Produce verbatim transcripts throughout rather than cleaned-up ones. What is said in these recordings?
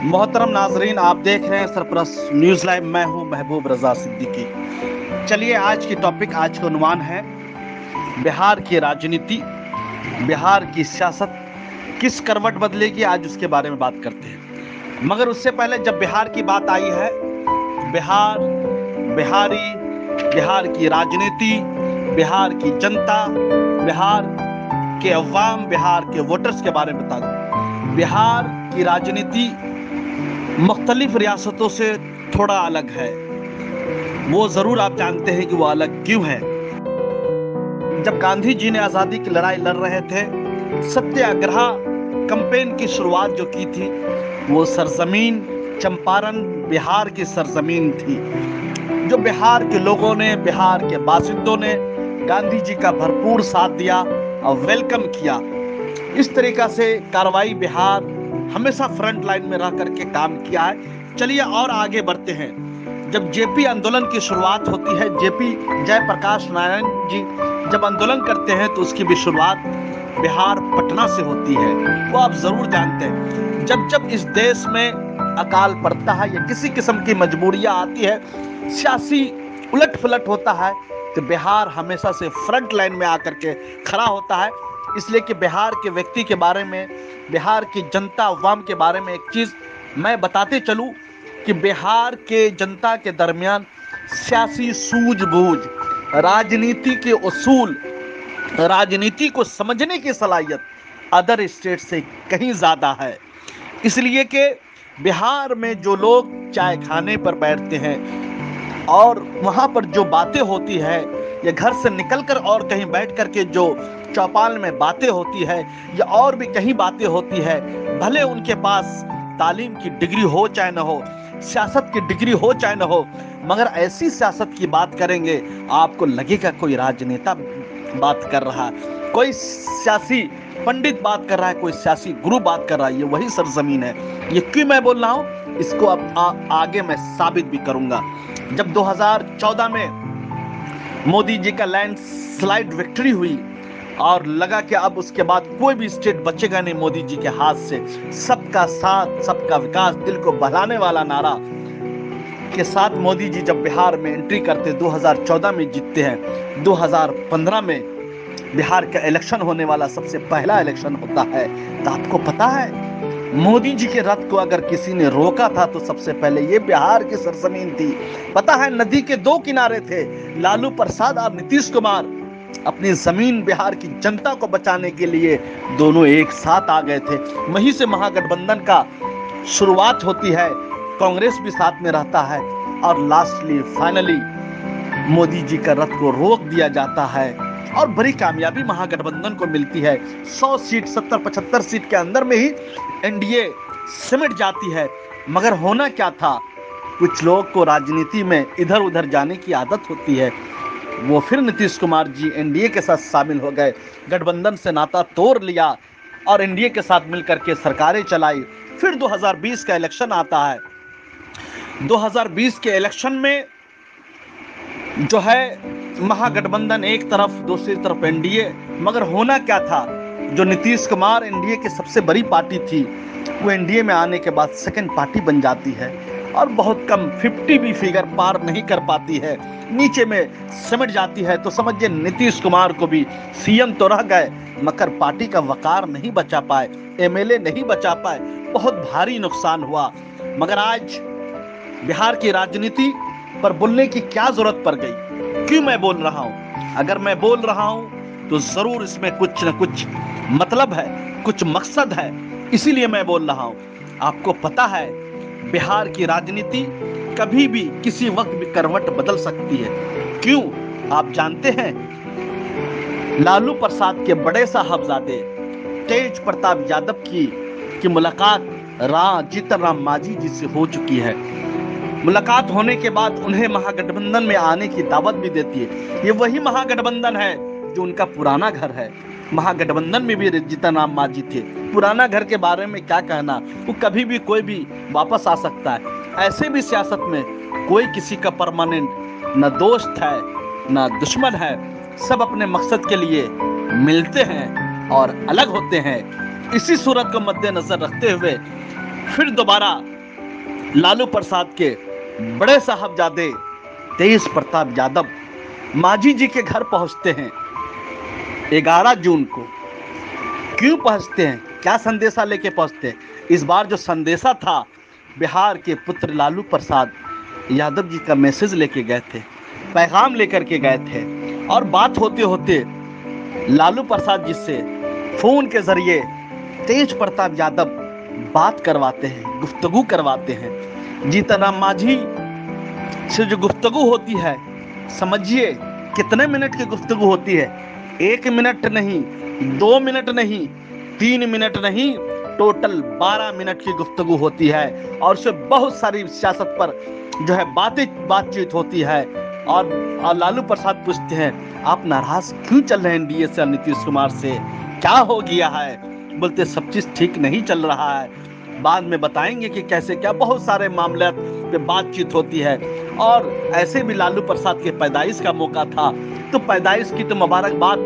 मोहतरम नाजरीन, आप देख रहे हैं सरपरस्त न्यूज़ लाइव। मैं हूं महबूब रजा सिद्दीकी। चलिए, आज की टॉपिक, आज का उन्वान है बिहार की राजनीति, बिहार की सियासत किस करवट बदलेगी। आज उसके बारे में बात करते हैं। मगर उससे पहले, जब बिहार की बात आई है, बिहार, बिहारी, बिहार की राजनीति, बिहार की जनता, बिहार के अवाम, बिहार के वोटर्स के बारे में बता दूं। बिहार की राजनीति मुख्तलिफ रियासतों से थोड़ा अलग है। वो जरूर आप जानते हैं कि वो अलग क्यों है। जब गांधी जी ने आजादी की लड़ाई लड़ रहे थे, सत्याग्रह कैंपेन की शुरुआत जो की थी, वो सरजमीन चंपारण बिहार की सरजमीन थी। जो बिहार के लोगों ने, बिहार के बासिंदों ने गांधी जी का भरपूर साथ दिया और वेलकम किया। इस तरीका से कार्रवाई बिहार हमेशा फ्रंट लाइन में रह करके काम किया है। चलिए और आगे बढ़ते हैं। जब जेपी आंदोलन की शुरुआत होती है, जेपी जयप्रकाश नारायण जी जब आंदोलन करते हैं, तो उसकी भी शुरुआत बिहार पटना से होती है। वो आप जरूर जानते हैं। जब जब इस देश में अकाल पड़ता है या किसी किस्म की मजबूरियां आती है, सियासी उलट पुलट होता है, तो बिहार हमेशा से फ्रंट लाइन में आकर के खड़ा होता है। इसलिए कि बिहार के व्यक्ति के बारे में, बिहार की जनता अवाम के बारे में एक चीज़ मैं बताते चलूं कि बिहार के जनता के दरमियान सियासी सूझबूझ, राजनीति के उसूल, राजनीति को समझने की सलाहियत अदर स्टेट से कहीं ज़्यादा है। इसलिए कि बिहार में जो लोग चाय खाने पर बैठते हैं और वहाँ पर जो बातें होती है, या घर से निकलकर और कहीं बैठ कर के जो चौपाल में बातें होती है, या और भी कहीं बातें होती है, भले उनके पास तालीम की डिग्री हो चाहे न हो, सियासत की डिग्री हो चाहे न हो, मगर ऐसी सियासत की बात करेंगे, आपको लगेगा कोई राजनेता बात कर रहा है, कोई सियासी पंडित बात कर रहा है, कोई सियासी गुरु बात कर रहा है। ये वही सरजमीन है। ये क्यों मैं बोल रहा हूँ, इसको अब आ, आगे मैं साबित भी करूंगा। जब दो हज़ार चौदह में मोदी जी का लैंडस्लाइड विक्ट्री हुई और लगा कि अब उसके बाद कोई भी स्टेट बचेगा नहीं मोदी जी के हाथ से, सबका साथ सबका विकास, दिल को बहलाने वाला नारा के साथ मोदी जी जब बिहार में एंट्री करते, दो हज़ार चौदह में जीतते हैं। दो हज़ार पंद्रह में बिहार का इलेक्शन होने वाला सबसे पहला इलेक्शन होता है। तो आपको पता है, मोदी जी के रथ को अगर किसी ने रोका था तो सबसे पहले ये बिहार की सरजमीन थी। पता है, नदी के दो किनारे थे, लालू प्रसाद और नीतीश कुमार अपनी जमीन बिहार की जनता को बचाने के लिए दोनों एक साथ आ गए थे। वहीं से महागठबंधन का शुरुआत होती है, कांग्रेस भी साथ में रहता है और लास्टली फाइनली मोदी जी का रथ को रोक दिया जाता है और बड़ी कामयाबी महागठबंधन को मिलती है। सौ सीट, सत्तर पचहत्तर सीट के अंदर में ही एनडीए सिमट जाती है। मगर होना क्या था, कुछ लोग को राजनीति में इधर उधर जाने की आदत होती है। वो फिर नीतीश कुमार जी एनडीए के साथ शामिल हो गए, गठबंधन से नाता तोड़ लिया और एनडीए के साथ मिलकर के सरकारें चलाई। फिर दो हज़ार बीस का इलेक्शन आता है। दो हज़ार बीस के इलेक्शन में जो है महागठबंधन एक तरफ, दूसरी तरफ एनडीए। मगर होना क्या था, जो नीतीश कुमार एनडीए की सबसे बड़ी पार्टी थी, वो एनडीए में आने के बाद सेकंड पार्टी बन जाती है और बहुत कम पचास भी फिगर पार नहीं कर पाती है, नीचे में सिमट जाती है। तो समझिए नीतीश कुमार को भी सीएम तो रह गए, मगर पार्टी का वकार नहीं बचा पाए, एमएलए नहीं बचा पाए, बहुत भारी नुकसान हुआ। मगर आज बिहार की राजनीति पर बोलने की क्या जरूरत पड़ गई, क्यों मैं बोल रहा हूं? अगर मैं बोल रहा हूं तो जरूर इसमें कुछ न कुछ मतलब है, कुछ मकसद है, इसीलिए मैं बोल रहा हूं। आपको पता है, बिहार की राजनीति कभी भी किसी वक्त भी करवट बदल सकती है। क्यों? आप जानते हैं, लालू प्रसाद के बड़े साहबजादे तेज प्रताप यादव की की मुलाकात रा जीतन राम मांझी जी से हो चुकी है। मुलाकात होने के बाद उन्हें महागठबंधन में आने की दावत भी देती है। ये वही महागठबंधन है जो उनका पुराना घर है। महागठबंधन में भी जीतन राम मांझी थे। पुराना घर के बारे में क्या कहना, वो कभी भी कोई भी वापस आ सकता है। ऐसे भी सियासत में कोई किसी का परमानेंट न दोस्त है न दुश्मन है, सब अपने मकसद के लिए मिलते हैं और अलग होते हैं। इसी सूरत को मद्देनजर रखते हुए फिर दोबारा लालू प्रसाद के बड़े साहबजादे तेज प्रताप यादव मांझी जी के घर पहुंचते हैं ग्यारह जून को। क्यों पहुंचते हैं, क्या संदेशा लेके पहुंचते हैं? इस बार जो संदेशा था बिहार के पुत्र लालू प्रसाद यादव जी का मैसेज लेके गए थे, पैगाम लेकर के गए थे। और बात होते होते लालू प्रसाद जी से फोन के जरिए तेज प्रताप यादव बात करवाते हैं, गुफ्तगू करवाते हैं। जीतन राम मांझी से जो गुफ्तगू होती है, समझिए कितने मिनट की गुफ्तगू होती है। एक मिनट नहीं, दो मिनट नहीं, तीन मिनट नहीं, टोटल बारह मिनट की गुफ्तगू होती है। और उससे बहुत सारी सियासत पर जो है बातें बातचीत होती है। और, और लालू प्रसाद पूछते हैं, आप नाराज क्यों चल रहे हैं एनडीए से, नीतीश कुमार से, क्या हो गया है? बोलते सब चीज ठीक नहीं चल रहा है, बाद में बताएंगे कि कैसे क्या। बहुत सारे मामले पे बातचीत होती है। और ऐसे भी लालू प्रसाद के पैदाइश का मौका था, तो पैदाइश की तो मुबारकबाद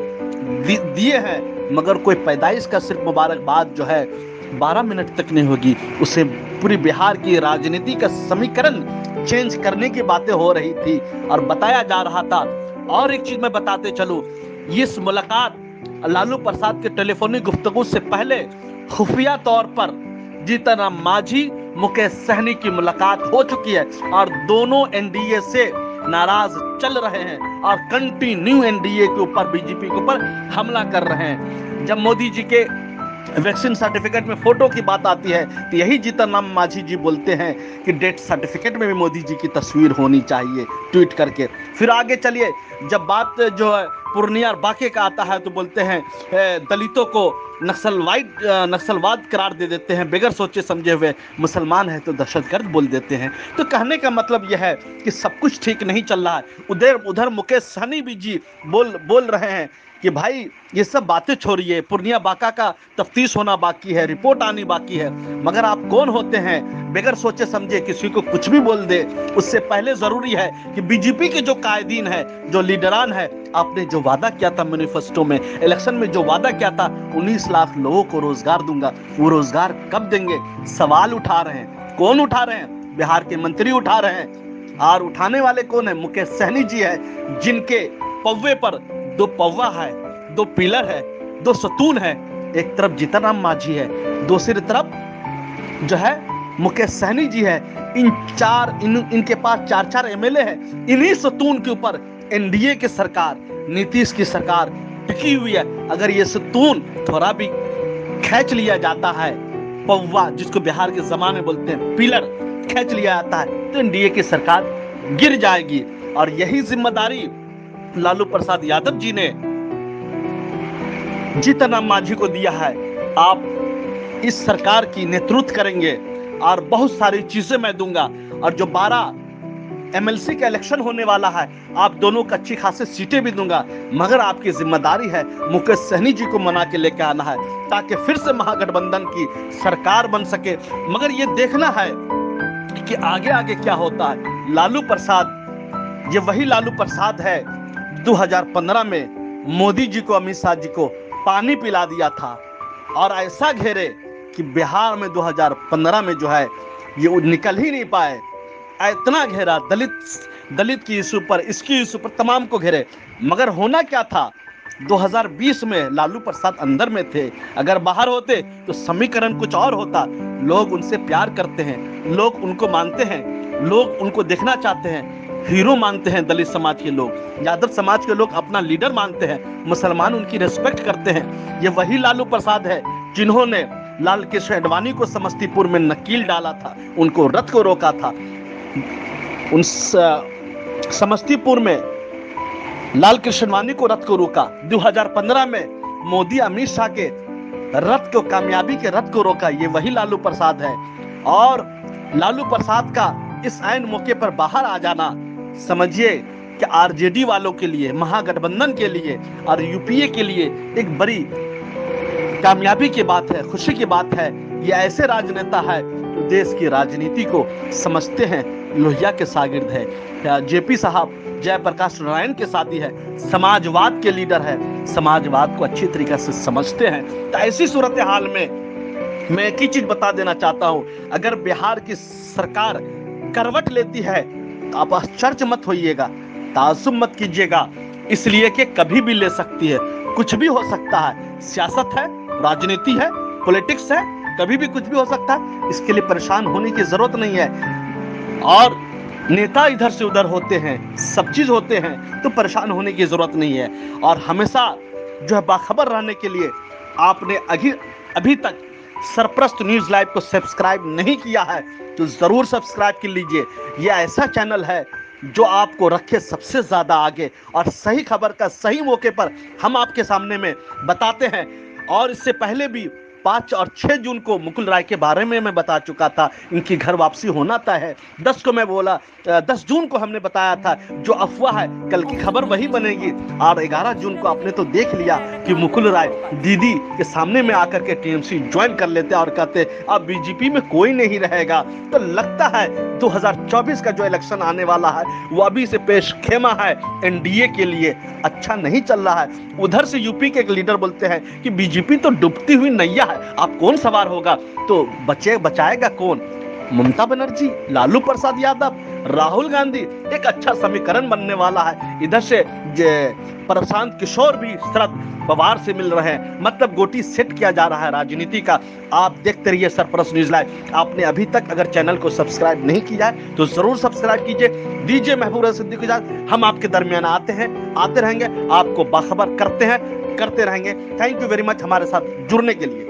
दिए हैं, मगर कोई पैदाइश का सिर्फ मुबारकबाद जो है बारह मिनट तक नहीं होगी, उससे पूरी बिहार की राजनीति का समीकरण चेंज करने की बातें हो रही थी और बताया जा रहा था। और एक चीज मैं बताते चलूं, इस मुलाकात लालू प्रसाद के टेलीफोनिक गुफ्तगू से पहले खुफिया तौर पर जीतन राम मांझी, मुकेश सहनी की मुलाकात हो चुकी है और दोनों एनडीए से नाराज चल रहे हैं और कंटिन्यू एनडीए के ऊपर, बीजेपी के ऊपर हमला कर रहे हैं। जब मोदी जी के वैक्सीन सर्टिफिकेट में फोटो की बात आती है तो यही जीतन राम मांझी जी बोलते हैं कि डेथ सर्टिफिकेट में भी मोदी जी की तस्वीर होनी चाहिए, ट्वीट करके। फिर आगे चलिए, जब बात जो है पूर्णिया और बांके का आता है तो बोलते हैं दलितों को नक्सलवाद नक्सलवाद करार दे देते हैं, बगैर सोचे समझे हुए, मुसलमान है तो दहशतगर्द बोल देते हैं। तो कहने का मतलब यह है कि सब कुछ ठीक नहीं चल रहा है। उधर उधर मुकेश सहनी भी जी बोल बोल रहे हैं कि भाई ये सब बातें छोड़िए, पूर्णिया बांका का तफ्तीश होना बाकी है, रिपोर्ट आनी बाकी है। मगर आप कौन होते हैं बगैर सोचे समझे किसी को कुछ भी बोल दे? उससे पहले जरूरी है कि बीजेपी के जो कायदीन है, जो लीडरान है, आपने जो वादा किया था मैनिफेस्टो में, इलेक्शन में जो वादा किया था उन्नीस लाख लोगों को रोजगार दूंगा, वो रोजगार कब देंगे? सवाल उठा रहे हैं। कौन उठा रहे हैं? बिहार के मंत्री उठा रहे हैं। और उठाने वाले कौन है? मुकेश सहनी जी है, जिनके पव्वे पर दो पौवा है, दो पिलर है, दो सतून है। एक तरफ जीतन राम मांझी है, दूसरी तरफ जो है मुकेश सहनी जी है। इन चार इन, इनके पास चार चार एमएलए हैं। इन्हीं सतून के ऊपर एनडीए की सरकार, नीतीश की सरकार टिकी हुई है। अगर ये सतून थोड़ा भी खींच लिया जाता है, पौवा जिसको बिहार के जमाने बोलते हैं, पिलर खींच लिया जाता है, तो एनडीए की सरकार गिर जाएगी। और यही जिम्मेदारी लालू प्रसाद यादव जी ने जीतन राम मांझी को दिया है। आप इस सरकार की नेतृत्व करेंगे और बहुत सारी चीजें मैं दूंगा। और जो बारह एमएलसी का इलेक्शन होने वाला है, आप दोनों को अच्छी खासी सीटें भी दूंगा। मगर आपकी जिम्मेदारी है मुकेश सहनी जी को मना के लेकर आना है, ताकि फिर से महागठबंधन की सरकार बन सके। मगर ये देखना है कि आगे आगे क्या होता है। लालू प्रसाद ये वही लालू प्रसाद है दो हज़ार पंद्रह में मोदी जी को, अमित शाह जी को पानी पिला दिया था और ऐसा घेरे कि बिहार में दो हज़ार पंद्रह में जो है ये निकल ही नहीं पाए। इतना घेरा, दलित दलित की इशू पर, इसकी इशू पर, तमाम को घेरे। मगर होना क्या था, दो हज़ार बीस में लालू प्रसाद अंदर में थे। अगर बाहर होते तो समीकरण कुछ और होता। लोग उनसे प्यार करते हैं, लोग उनको मानते हैं, लोग उनको देखना चाहते हैं, हीरो मानते हैं। दलित समाज के लोग, यादव समाज के लोग अपना लीडर मानते हैं, मुसलमान उनकी रिस्पेक्ट करते हैं। ये वही लालू प्रसाद है जिन्होंने लाल कृष्ण आडवाणी को समस्तीपुर में नकील डाला था, उनको रथ को रोका था। उन समस्तीपुर में लाल कृष्ण आडवाणी को रथ को रोका। दो हज़ार पंद्रह में मोदी अमित शाह के रथ को, कामयाबी के रथ को रोका। ये वही लालू प्रसाद है। और लालू प्रसाद का इस ऐन मौके पर बाहर आ जाना, समझिए कि आरजेडी वालों के लिए, महागठबंधन के लिए और यूपीए के लिए एक बड़ी कामयाबी की बात है, खुशी की बात है। ये ऐसे राजनेता है जो देश की राजनीति को समझते हैं, लोहिया के शागिर्द है। जेपी साहब जयप्रकाश नारायण के साथी है, समाजवाद के लीडर है, समाजवाद को अच्छी तरीके से समझते हैं। तो ऐसी सूरत हाल में मैं एक ही चीज बता देना चाहता हूं, अगर बिहार की सरकार करवट लेती है तो आप आश्चर्य मत होइएगा, ताज्जुब मत कीजिएगा, इसलिए कि कभी भी ले सकती है, कुछ भी हो सकता है। सियासत है, राजनीति है, पॉलिटिक्स है, कभी भी कुछ भी हो सकता है, इसके लिए परेशान होने की जरूरत नहीं है। और नेता इधर से उधर होते हैं, सब चीज होते हैं, तो परेशान होने की जरूरत नहीं है। और हमेशा जो है बाखबर रहने के लिए आपने अभी अभी तक सरप्रस्त न्यूज लाइव को सब्सक्राइब नहीं किया है तो जरूर सब्सक्राइब कर लीजिए। यह ऐसा चैनल है जो आपको रखे सबसे ज्यादा आगे, और सही खबर का सही मौके पर हम आपके सामने में बताते हैं। और इससे पहले भी पाँच और छह जून को मुकुल राय के बारे में मैं बता चुका था, इनकी घर वापसी होना तय है। दस को मैं बोला, दस जून को हमने बताया था, जो अफवाह है कल की खबर वही बनेगी। और ग्यारह जून को आपने तो देख लिया कि मुकुल राय दीदी के सामने में आकर के टीएमसी ज्वाइन कर लेते और कहते अब बीजेपी में कोई नहीं रहेगा। तो लगता है दो हज़ार चौबीस का जो इलेक्शन आने वाला है वो अभी से पेश खेमा है एनडीए के लिए, अच्छा नहीं चल रहा है। उधर से यूपी के एक लीडर बोलते हैं कि बीजेपी तो डूबती हुई नैया है, आप कौन सवार होगा, तो बचे बचाएगा कौन? ममता बनर्जी, लालू प्रसाद यादव, राहुल गांधी। एक अच्छा समीकरण बनने वाला है। इधर से प्रशांत किशोर भी शरद पवार से मिल रहे हैं, मतलब गोटी सेट किया जा रहा है राजनीति का। आप देखते रहिए सरप्रस्त न्यूज लाइव। आपने अभी तक अगर चैनल को सब्सक्राइब नहीं किया है तो जरूर सब्सक्राइब कीजिए, दीजिए महबूब रजा सिद्दीकी को इजाजत। हम आपके दरमियान आते हैं, आते रहेंगे, आपको बाखबर करते हैं, करते रहेंगे। थैंक यू वेरी मच हमारे साथ जुड़ने के लिए।